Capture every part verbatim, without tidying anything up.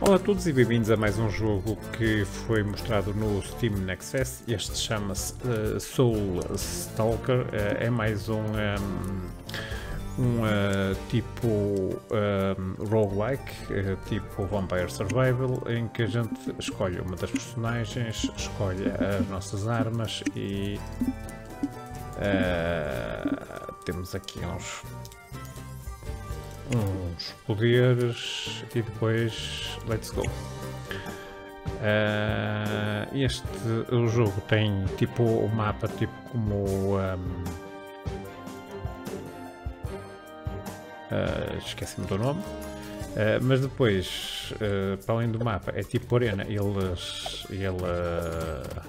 Olá a todos e bem-vindos a mais um jogo que foi mostrado no Steam Next Fest. Este chama-se uh, Soul Stalker. Uh, é mais um, um, um uh, tipo um, roguelike, uh, tipo Vampire Survival, em que a gente escolhe uma das personagens, escolhe as nossas armas e uh, temos aqui uns uns poderes e depois let's go. Uh, este o jogo tem tipo o mapa tipo como um, uh, esqueci-me do nome, uh, mas depois uh, para além do mapa é tipo arena. Eles, ele uh,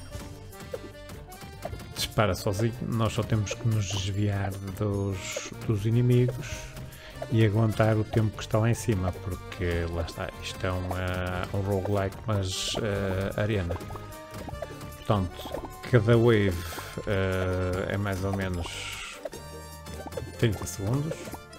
dispara sozinho, nós só temos que nos desviar dos, dos inimigos e aguentar o tempo que está lá em cima, porque lá está, isto é um, uh, um roguelike, mas uh, arena. Portanto, cada wave uh, é mais ou menos trinta segundos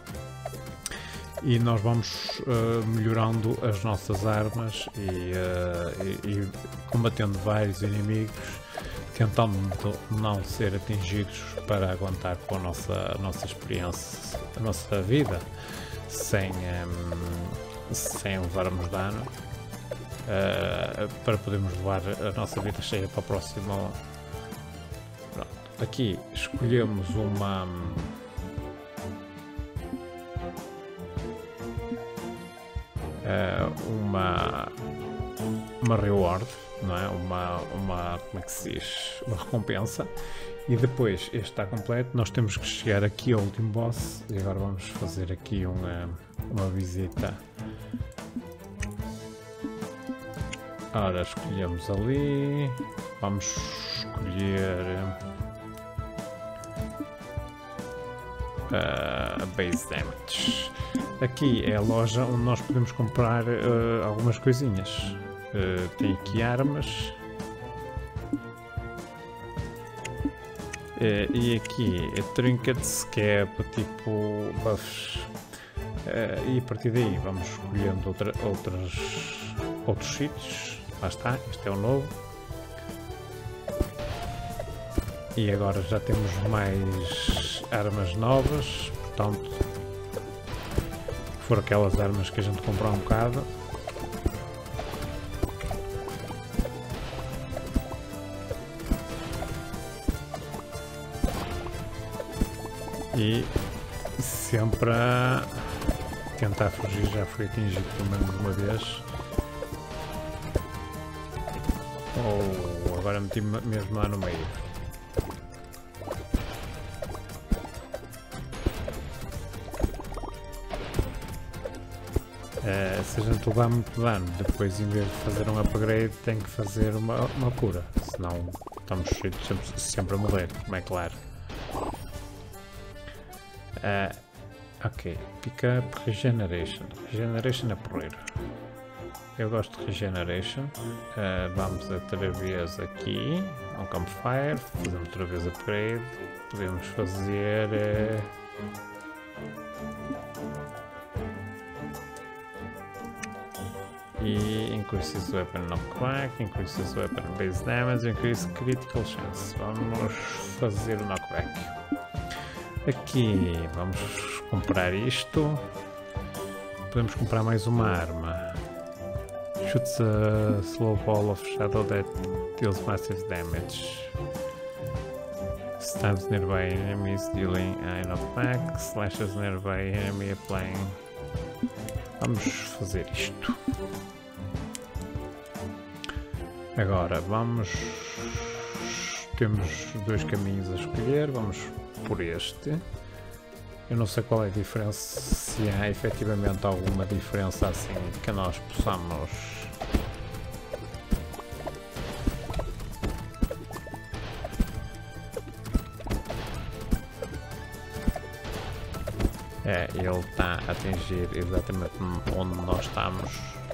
e nós vamos uh, melhorando as nossas armas e, uh, e, e combatendo vários inimigos, tentando não ser atingidos para aguentar com a nossa, a nossa experiência, a nossa vida, sem, um, sem levarmos dano, uh, para podermos levar a nossa vida cheia para o próximo. Pronto. Aqui escolhemos uma uh, uma uma reward, não é? Uma, uma, como é que se diz? Uma recompensa. E depois este está completo, nós temos que chegar aqui ao último boss e agora vamos fazer aqui uma, uma visita. Ora, escolhemos ali, vamos escolher a uh, base damage. Aqui é a loja onde nós podemos comprar uh, algumas coisinhas. Uh, tem aqui armas uh, e aqui é trinkets, que é para tipo buffs, uh, e a partir daí vamos escolhendo outra, outras, outros sítios. Lá está, este é o novo e agora já temos mais armas novas, portanto foram aquelas armas que a gente comprou há um bocado. E sempre a tentar fugir, já fui atingido pelo menos uma vez. Ou oh, agora meti-me mesmo lá no meio. Uh, se a gente levar muito dano, depois em vez de fazer um upgrade tem que fazer uma, uma cura, senão estamos sujeitos sempre, sempre a morrer, como é claro. Uh, ok, pick up regeneration. Regeneration é porreiro. Eu gosto de regeneration. Uh, vamos outra vez aqui ao campfire, fazemos outra vez upgrade. Podemos fazer uh, e increases weapon knockback, increases weapon base damage, increase critical chance. Vamos fazer o knockback. Aqui vamos comprar isto. Podemos comprar mais uma arma. Shoots a slow ball of shadow that deals massive damage. Stabs nearby enemies dealing a knockback. Slashes nearby enemy applying. Vamos fazer isto. Agora vamos. Temos dois caminhos a escolher. Vamos por este. Eu não sei qual é a diferença, se há efetivamente alguma diferença assim que nós possamos é, ele está a atingir exatamente onde nós estamos.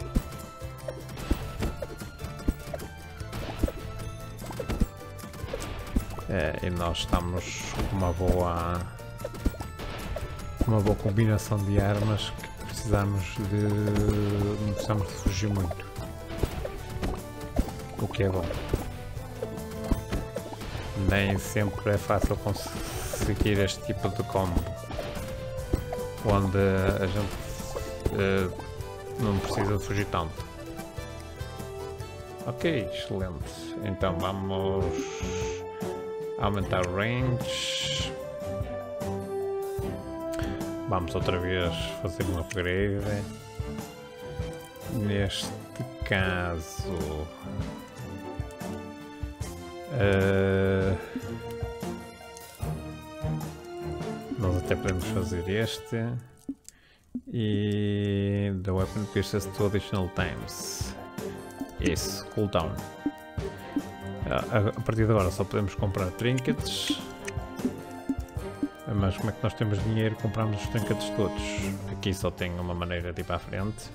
É, e nós estamos com uma boa uma boa combinação de armas que precisamos de. não precisamos de fugir muito. O que é bom. Nem sempre é fácil conseguir este tipo de combo, onde a gente uh, não precisa de fugir tanto. Ok, excelente. Então vamos aumentar o range. Vamos outra vez fazer um upgrade. Neste caso, uh, nós até podemos fazer este. E the weapon pierces two additional times. Isso, cooldown. A, a partir de agora só podemos comprar trinkets. Mas como é que nós temos dinheiro? Compramos os trinkets todos. Aqui só tem uma maneira de ir para a frente.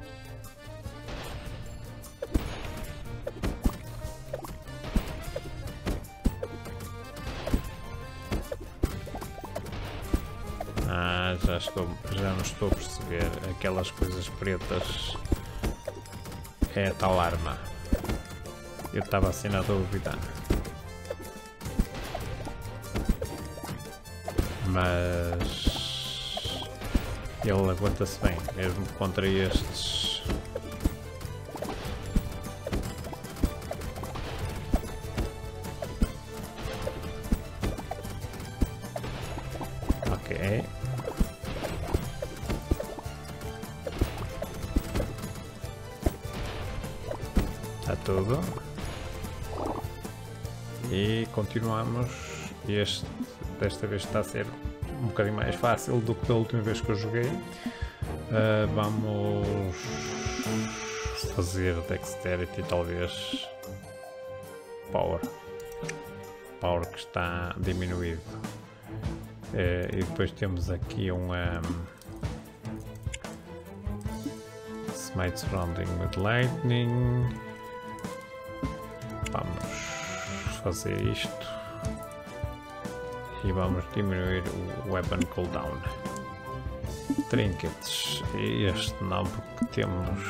Ah, já estou, já não estou a perceber. Aquelas coisas pretas é a tal arma. Eu estava assim na dúvida. Mas ele aguenta-se bem, mesmo contra estes. Ok. Está tudo. E continuamos. Este desta vez está a ser um bocadinho mais fácil do que da última vez que eu joguei. Uh, vamos fazer Dexterity, talvez Power. Power que está diminuído. Uh, e depois temos aqui um, um Smite Surrounding with Lightning. Vamos fazer isto. E vamos diminuir o Weapon Cooldown. Trinkets. E este não, porque temos.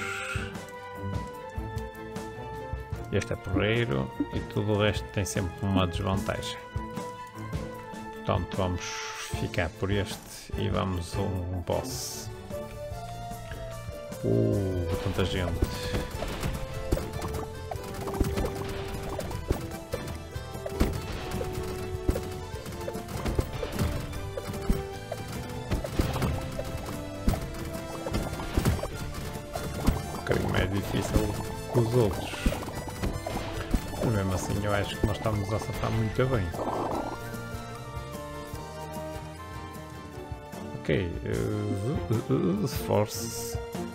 Este é porreiro e tudo o resto tem sempre uma desvantagem. Portanto, vamos ficar por este e vamos a um boss. Uh, tanta gente. Difícil que os outros, mas mesmo assim eu acho que nós estamos a safar muito bem. Ok, uh, uh, uh, force,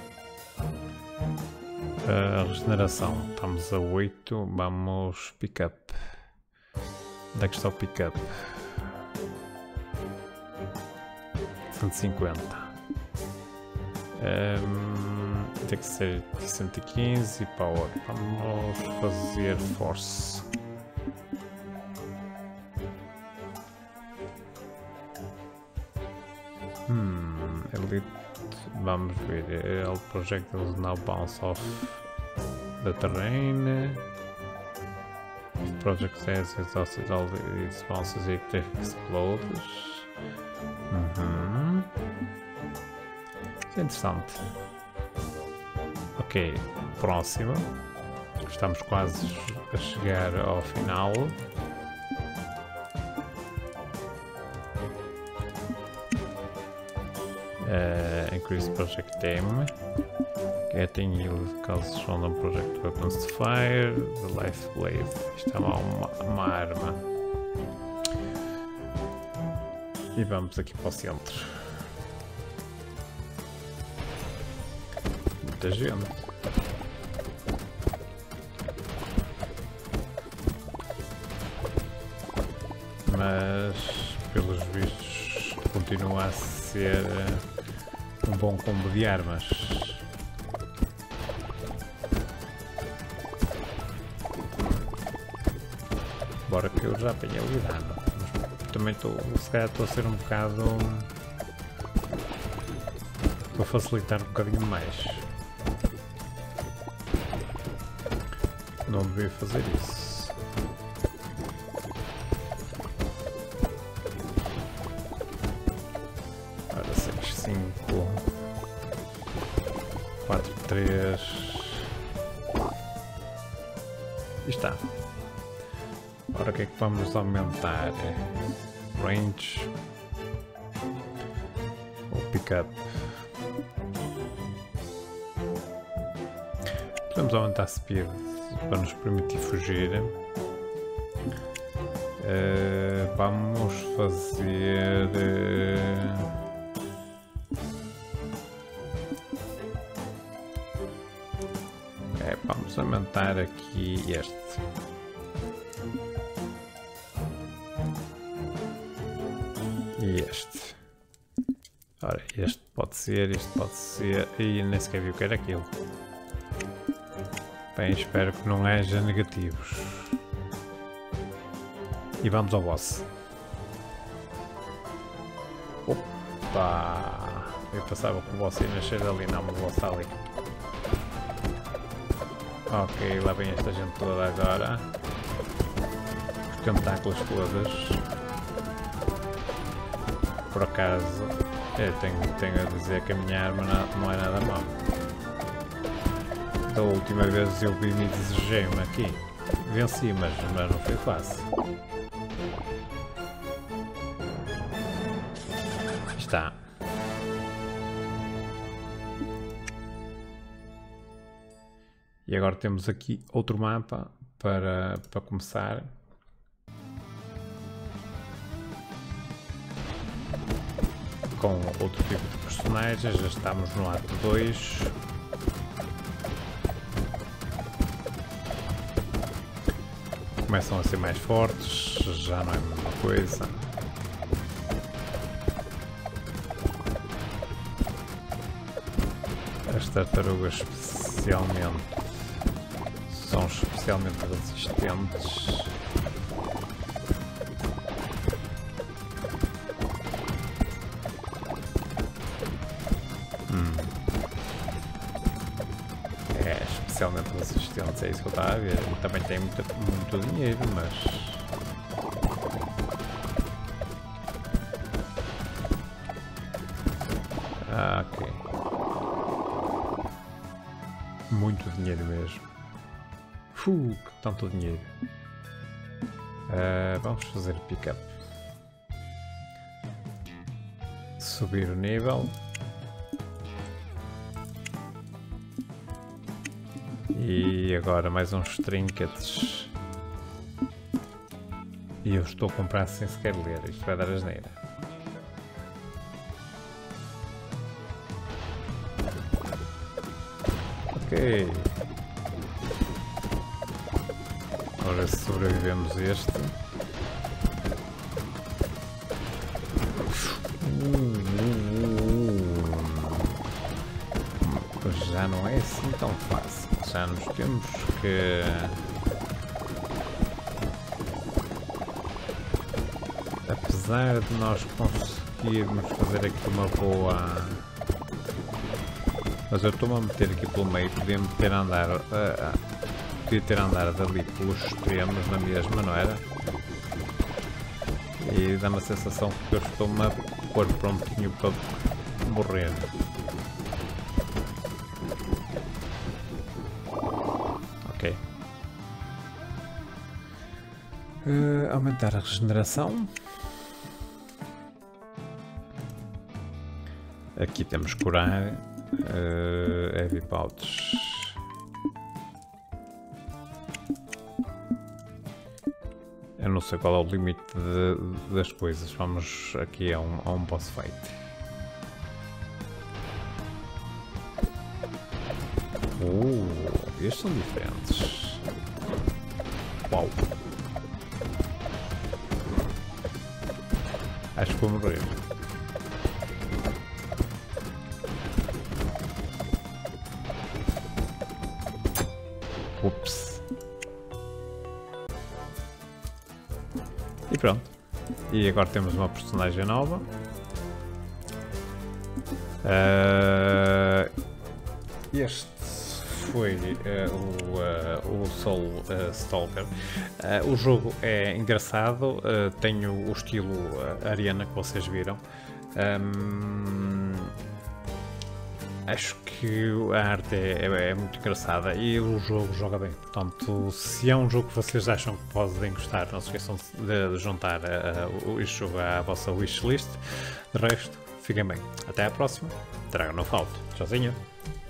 a uh, regeneração, estamos a oito, vamos pick up. Onde é que está o pick up? cento e cinquenta. Um, tem que ser cento e quinze e power. Vamos fazer force. Hmm, elite. Vamos ver. All projectiles now bounce off the terrain. If project has exhausted all its bounces, it explodes. Uhum. Interessante. Ok, próximo. Estamos quase a chegar ao final. Uh, increase project aim. Getting yield causes random project weapons to fire. The life blade. Isto é uma, uma arma. E vamos aqui para o centro. Muita gente. Mas pelos vistos continua a ser um bom combo de armas. Embora que eu já tenha lidado, mas também estou, se calhar estou a ser um bocado Estou a facilitar um bocadinho mais. Não devia fazer isso. Ora, seis, cinco, quatro, três. E está. Ora, o que é que vamos aumentar? Range. Ou pickup. Podemos aumentar speed para nos permitir fugir. Uh, vamos fazer... Uh, é, vamos aumentar aqui este. E este. Ora, este pode ser, este pode ser... E nem sequer vi o que era aquilo. Bem, espero que não haja negativos. E vamos ao boss. Opa! Eu pensava que o boss ia nascer ali, não, mas o boss está ali. Ok, lá vem esta gente toda agora. Os tentáculos todas. Por acaso, eu tenho, tenho a dizer que a minha arma não, não é nada mal. Da última vez eu vi-me e desejei-me aqui. Venci, mas, mas não foi fácil. Está. E agora temos aqui outro mapa para, para começar. Com outro tipo de personagens. Já estamos no ato dois. Começam a ser mais fortes, já não é a mesma coisa. As tartarugas especialmente são especialmente resistentes. Hum. É especialmente resistentes, é isso que eu estava a ver. E também tem muito, muito dinheiro, mas... Ah, ok. Muito dinheiro mesmo. Fuh, que tanto dinheiro. Uh, vamos fazer pick-up. Subir o nível. E agora mais uns trinkets. E eu estou a comprar sem sequer ler. Isto vai dar asneira. Ok. Agora se sobrevivemos este. Pois já não é assim tão fácil. Já nos temos que... Apesar de nós conseguirmos fazer aqui uma boa... Mas eu estou-me a meter aqui pelo meio, podia-me ter a andar, uh, uh, podia ter a andar dali pelos extremos na mesma, não era? E dá-me a sensação que eu estou-me a pôr prontinho para morrer. Ok. Uh, aumentar a regeneração. Aqui temos curar. Uh, heavy pouch. Eu não sei qual é o limite de, das coisas. Vamos aqui a um, a um boss fight. Uh, estes são diferentes. Uau. Acho que vou morrer. Ups. E pronto. E agora temos uma personagem nova. Uh, este foi uh, o, uh, o Soul uh, Stalker. Uh, o jogo é engraçado, uh, tem o, o estilo uh, Arena que vocês viram. Um, acho que a arte é, é, é muito engraçada e o jogo joga bem. Portanto, se é um jogo que vocês acham que podem gostar, não se esqueçam de, de juntar uh, este jogo à vossa wishlist. De resto, fiquem bem. Até à próxima. Traga no falto. Tchauzinho.